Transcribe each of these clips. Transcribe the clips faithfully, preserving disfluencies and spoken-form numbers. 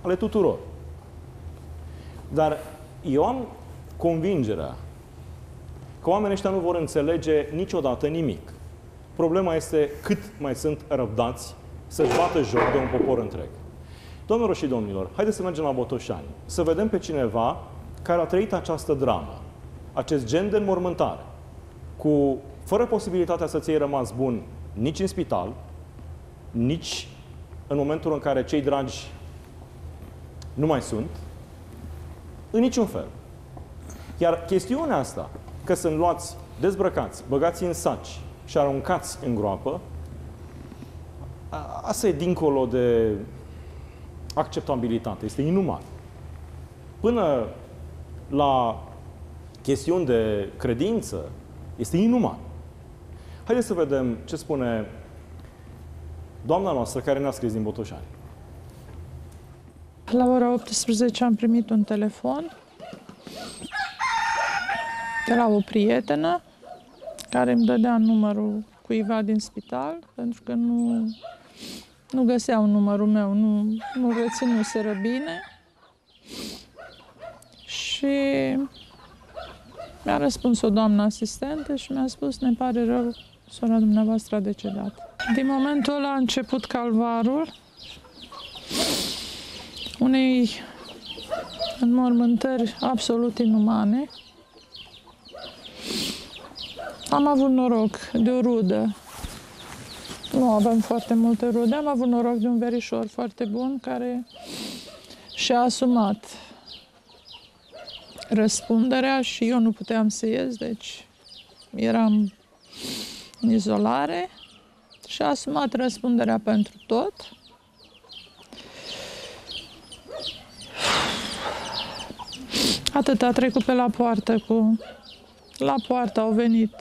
ale tuturor. Dar eu am convingerea că oamenii ăștia nu vor înțelege niciodată nimic. Problema este cât mai sunt răbdați să-și bată joc de un popor întreg. Domnilor și domnilor, haideți să mergem la Botoșani, să vedem pe cineva care a trăit această dramă, acest gen de înmormântare, cu, fără posibilitatea să ți-ai rămas bun nici în spital, nici în momentul în care cei dragi nu mai sunt, în niciun fel. Iar chestiunea asta, că sunt luați, dezbrăcați, băgați în saci și aruncați în groapă, asta e dincolo de acceptabilitate, este inuman. Până la chestiuni de credință, este inuman. Haideți să vedem ce spune doamna noastră care ne-a scris din Botoșani. La ora optsprezece am primit un telefon de la o prietenă care îmi dădea numărul cuiva din spital, pentru că nu, nu găseau numărul meu, nu, nu reținuseră bine. Și mi-a răspuns o doamnă asistentă și mi-a spus: ne pare rău, sora dumneavoastră a decedat. Din momentul ăla a început calvarul unei înmormântări absolut inumane. Am avut noroc de o rudă. Nu avem foarte multe rude. Am avut noroc de un verișor foarte bun care și-a asumat răspunderea și eu nu puteam să ies, deci eram în izolare și a asumat răspunderea pentru tot. Atât a trecut pe la poartă cu... La poartă au venit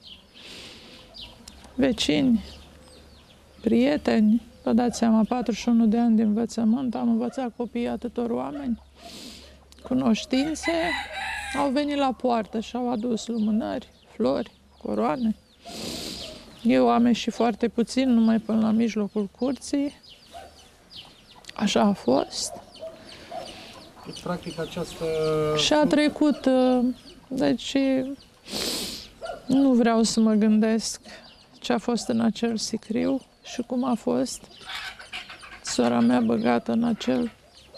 vecini, prieteni, vă dați seama, patruzeci și unu de ani de învățământ, am învățat copiii atâtor oameni, cunoștințe, au venit la poartă și au adus lumânări, flori, coroane. Eu am ieșit foarte puțin, numai până la mijlocul curții. Așa a fost. Deci, practic, această... Și a trecut, deci nu vreau să mă gândesc ce a fost în acel sicriu și cum a fost sora mea băgată în acel...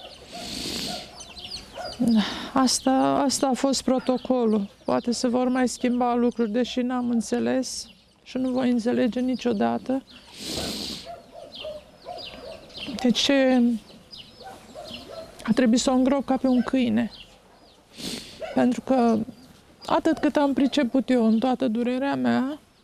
Asta, asta a fost protocolul. Poate se vor mai schimba lucruri, deși n-am înțeles și nu voi înțelege niciodată. Deci a trebuit să o îngrop ca pe un câine. Pentru că atât cât am priceput eu în toată durerea mea,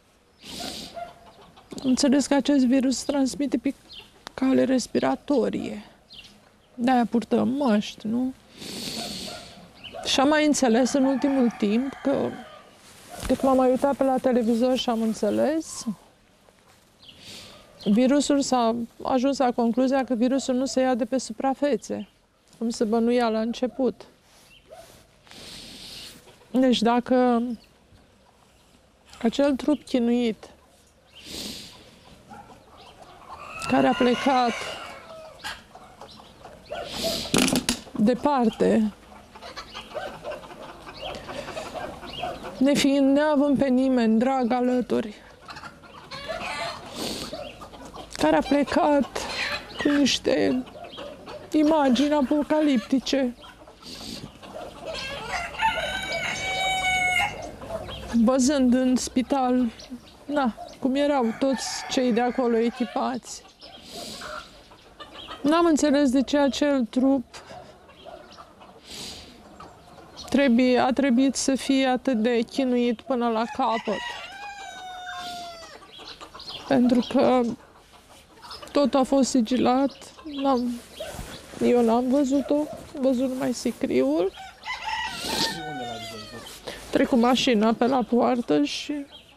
am înțeles că acest virus se transmite pe cale respiratorie. De-aia purtăm măști, nu? Și am mai înțeles în ultimul timp că, cât m-am mai uitat pe la televizor și am înțeles, virusul s-a ajuns la concluzia că virusul nu se ia de pe suprafețe, cum se bănuia la început. Deci dacă acel trup chinuit care a plecat departe, nefiind, neavând pe nimeni drag alături, care a plecat cu niște imagini apocaliptice, văzând în spital, na, cum erau toți cei de acolo echipați. N-am înțeles de ce acel trup trebuie, a trebuit să fie atât de chinuit până la capăt. Pentru că tot a fost sigilat, n-am, eu n-am văzut-o, am văzut numai sicriul. Trec cu mașina pe la poartă și...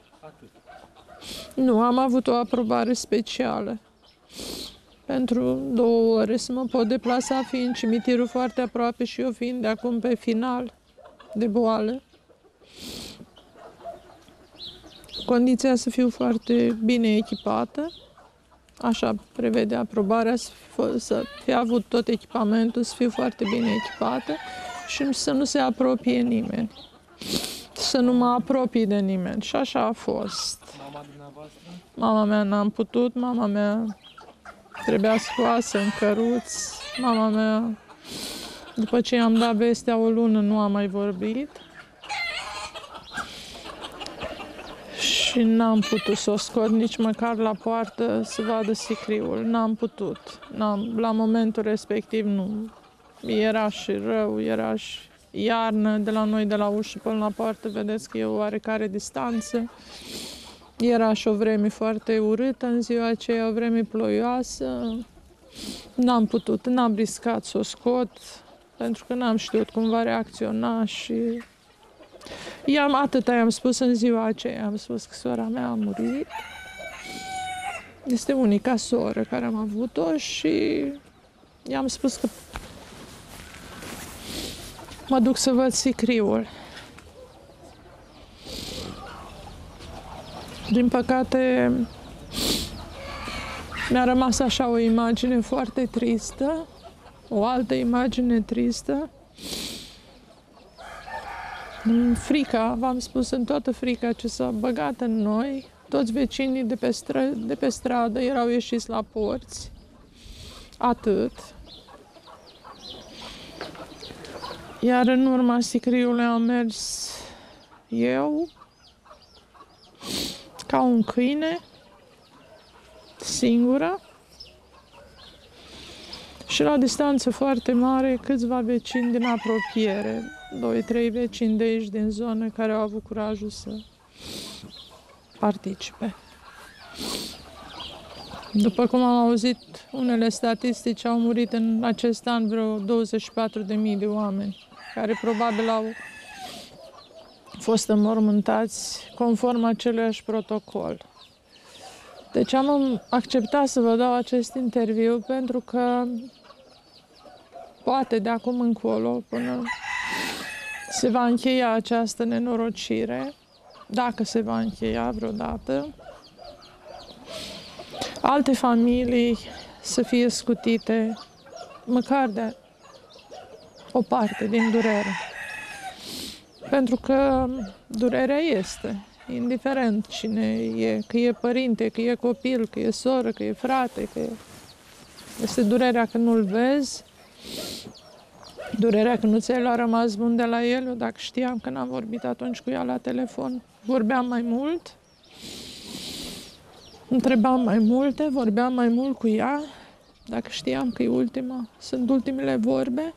Nu, am avut o aprobare specială pentru două ore să mă pot deplasa, fiind cimitirul foarte aproape și eu fiind de acum pe final de boală. Condiția să fiu foarte bine echipată așa prevede aprobarea, să fi, să fie avut tot echipamentul, să fie foarte bine echipată și să nu se apropie nimeni. Să nu mă apropii de nimeni. Și așa a fost. Mama dumneavoastră? Mama mea n-am putut, mama mea trebuia scoasă în căruț. Mama mea, după ce i-am dat vestea o lună, nu a mai vorbit. Și n-am putut să o scot nici măcar la poartă să vadă sicriul. N-am putut. N-am, la momentul respectiv nu. Era și rău, era și iarnă, de la noi, de la ușă până la poartă, vedeți că e o oarecare distanță. Era și o vreme foarte urâtă în ziua aceea, o vreme ploioasă. N-am putut, n-am riscat să o scot, pentru că n-am știut cum va reacționa și... I-am, atâta i-am spus în ziua aceea, am spus că sora mea a murit. Este unica soră care am avut-o și i-am spus că mă duc să văd sicriul. Din păcate, mi-a rămas așa o imagine foarte tristă, o altă imagine tristă. În frica, v-am spus, în toată frica ce s-a băgat în noi, toți vecinii de pe, stră, de pe stradă erau ieșiți la porți. Atât. Iar în urma sicriului am mers eu, ca un câine, singură, și la distanță foarte mare câțiva vecini din apropiere, doi, trei vecini de aici din zonă care au avut curajul să participe. După cum am auzit, unele statistici au murit în acest an vreo douăzeci și patru de mii de oameni, care probabil au fost înmormântați conform aceluiași protocol. Deci am acceptat să vă dau acest interviu pentru că poate de acum încolo, până se va încheia această nenorocire, dacă se va încheia vreodată, alte familii să fie scutite măcar de o parte din durere. Pentru că durerea este, indiferent cine e, că e părinte, că e copil, că e soră, că e frate, că e... este durerea că nu-l vezi, durerea că nu ți-ai luat rămas bun de la el. Eu, dacă știam că n-am vorbit atunci cu ea la telefon, vorbeam mai mult, întrebam mai multe, vorbeam mai mult cu ea, dacă știam că e ultima, sunt ultimele vorbe.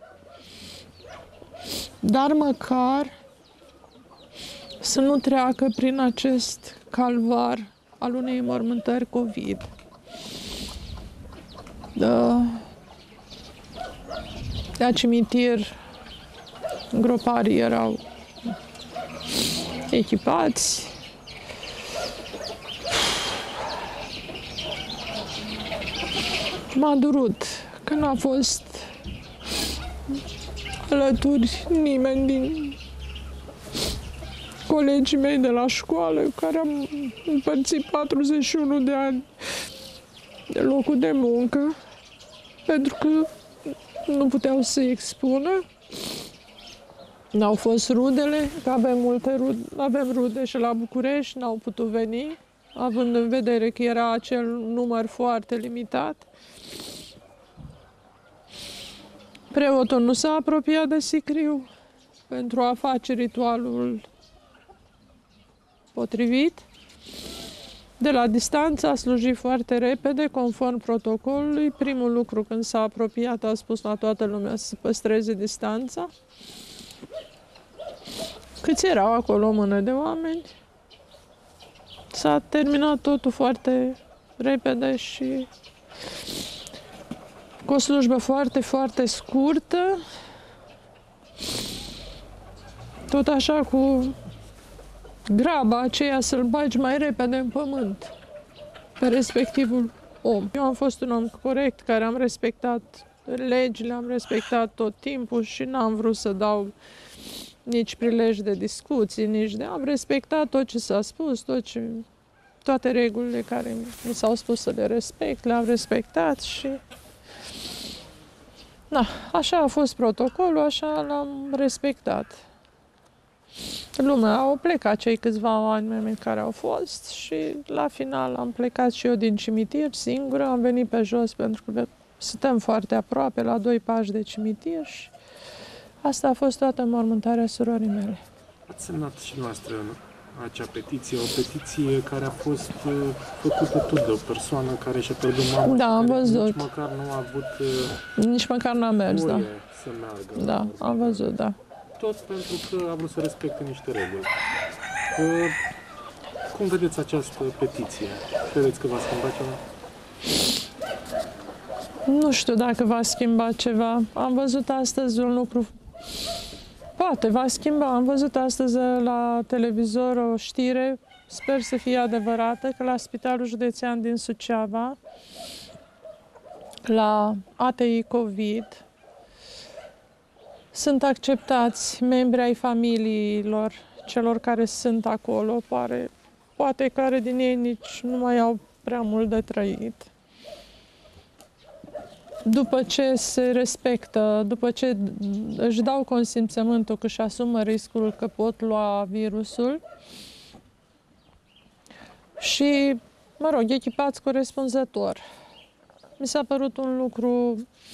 Dar măcar să nu treacă prin acest calvar al unei înmormântări COVID. Da. La cimitir, groparii erau echipați. M-a durut că n-a fost alături nimeni din colegii mei de la școală, cu care am împărțit patruzeci și unu de ani de locul de muncă, pentru că nu puteau să se expună. N-au fost rudele, că avem multe rude, avem rude și la București, n-au putut veni, având în vedere că era acel număr foarte limitat. Preotul nu s-a apropiat de sicriu pentru a face ritualul potrivit. De la distanță a slujit foarte repede, conform protocolului. Primul lucru, când s-a apropiat, a spus la toată lumea să păstreze distanța. Câți erau acolo, o mână de oameni. S-a terminat totul foarte repede și cu o slujbă foarte, foarte scurtă. Tot așa cu graba aceea să-l bagi mai repede în pământ pe respectivul om. Eu am fost un om corect, care am respectat legile, am respectat tot timpul și n-am vrut să dau nici prilej de discuții, nici de... Am respectat tot ce s-a spus, tot ce, toate regulile care mi s-au spus să le respect, le-am respectat și... Da, așa a fost protocolul, așa l-am respectat. Lumea au plecat cei câțiva oameni care au fost și la final am plecat și eu din cimitir singură, am venit pe jos pentru că suntem foarte aproape, la doi pași de cimitir și asta a fost toată mormântarea surorii mele. Ați semnat și noastră acea petiție, o petiție care a fost uh, făcută tot de o persoană care și-a pierdut mama. Da, am văzut. Nici măcar nu a avut uh, Nici măcar n-am mers, da. să meargă. Da, am văzut, da. Tot pentru că a vrut să respecte niște reguli. Uh, cum vedeți această petiție? Credeți că va schimba ceva? Nu știu dacă va schimba ceva. Am văzut astăzi un lucru. Poate va schimba. Am văzut astăzi la televizor o știre, sper să fie adevărată, că la Spitalul Județean din Suceava, la A T I COVID, sunt acceptați membri ai familiilor celor care sunt acolo, poate, poate care din ei nici nu mai au prea mult de trăit. După ce se respectă, după ce își dau consimțământul că își asumă riscul că pot lua virusul și, mă rog, echipați corespunzător. Mi s-a părut un lucru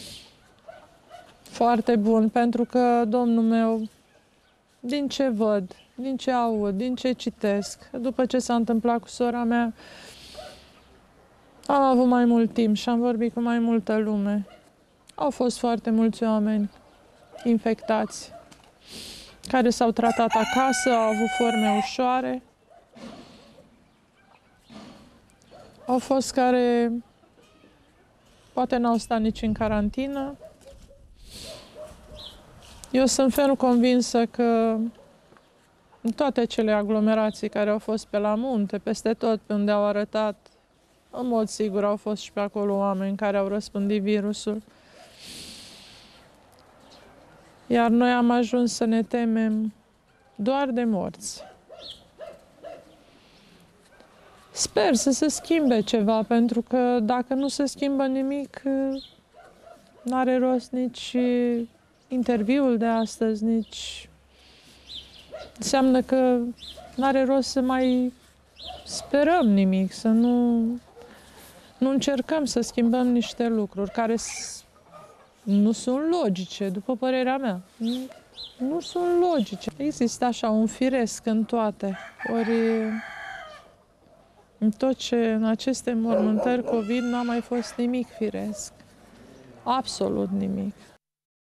foarte bun, pentru că domnul meu, din ce văd, din ce aud, din ce citesc, după ce s-a întâmplat cu sora mea, am avut mai mult timp și am vorbit cu mai multă lume. Au fost foarte mulți oameni infectați, care s-au tratat acasă, au avut forme ușoare. Au fost care poate n-au stat nici în carantină. Eu sunt ferm convinsă că în toate acele aglomerații care au fost pe la munte, peste tot pe unde au arătat, în mod sigur au fost și pe acolo oameni care au răspândit virusul. Iar noi am ajuns să ne temem doar de morți. Sper să se schimbe ceva, pentru că dacă nu se schimbă nimic, n-are rost nici interviul de astăzi, nici... Înseamnă că n-are rost să mai sperăm nimic, să nu, nu încercăm să schimbăm niște lucruri care nu sunt logice, după părerea mea. Nu, nu sunt logice. Există așa un firesc în toate. Ori în tot ce, în aceste mormântări COVID n-a mai fost nimic firesc. Absolut nimic.